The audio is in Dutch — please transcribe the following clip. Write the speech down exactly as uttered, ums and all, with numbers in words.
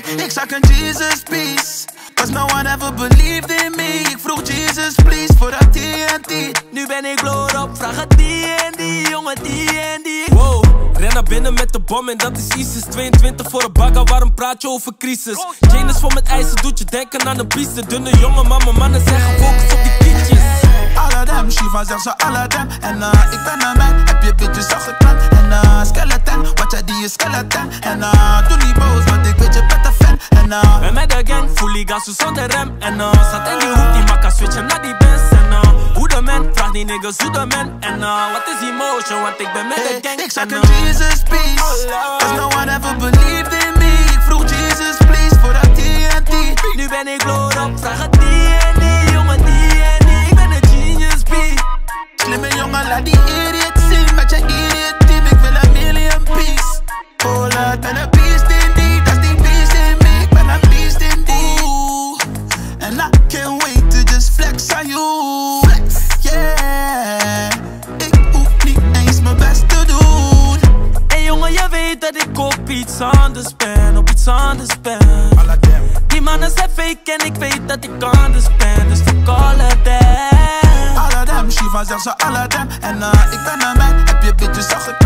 Ik zag een Jesus peace, cause no one ever believed in me. Ik vroeg Jesus please voor dat T N T. Nu ben ik bloed op, vraag het die en die, jongen die en die. Wow, ren naar binnen met de bom en dat is ISIS. tweeëntwintig voor een bagger, waarom praat je over crisis? Chain is vol met ijzer, doet je denken aan een biester. Dunne jongen, maar mijn mannen zeggen focus op die kietjes. Alle dem, Shiva zegt ze alle dem. En uh, ik ben een man, heb je bitches al geklemd. En uh, skeleton, wat jij die is skeleton. En uh, doe niet boos, want ik weet je bent een fan. En uh, ben met de gang, fully gas zonder rem. En uh, staat in die hoek, die makka switchen naar die Benz. En uh, hoe de man, vraag die niggas hoe de man. En uh, wat is emotion, want ik ben met de gang. Ik zag een Jesus peace, cause no one ever believed in me. Ik vroeg Jesus please voor dat T N T. Nu ben ik bloed op, vraag het die en die, jongen die en die. Ik ben een genius beat. Slimme jongen, laat die idiot zien. Met je idiot team, ik wil een million piece. Oh, laat ben een beast in die, dat is die beast in me. Ik ben een beast in die. Ooh. And I can't wait to just flex on you. Flex, yeah. Ik hoef niet eens mijn best te doen. Hey jongen, je weet dat ik op iets anders ben, op iets anders ben. Die mannen zijn fake en ik weet dat ik anders ben, dus fuck all of them. Alle dem, Shiva zegt ze alle dem. En uh, ik ben een man, heb je bitches al geklemd.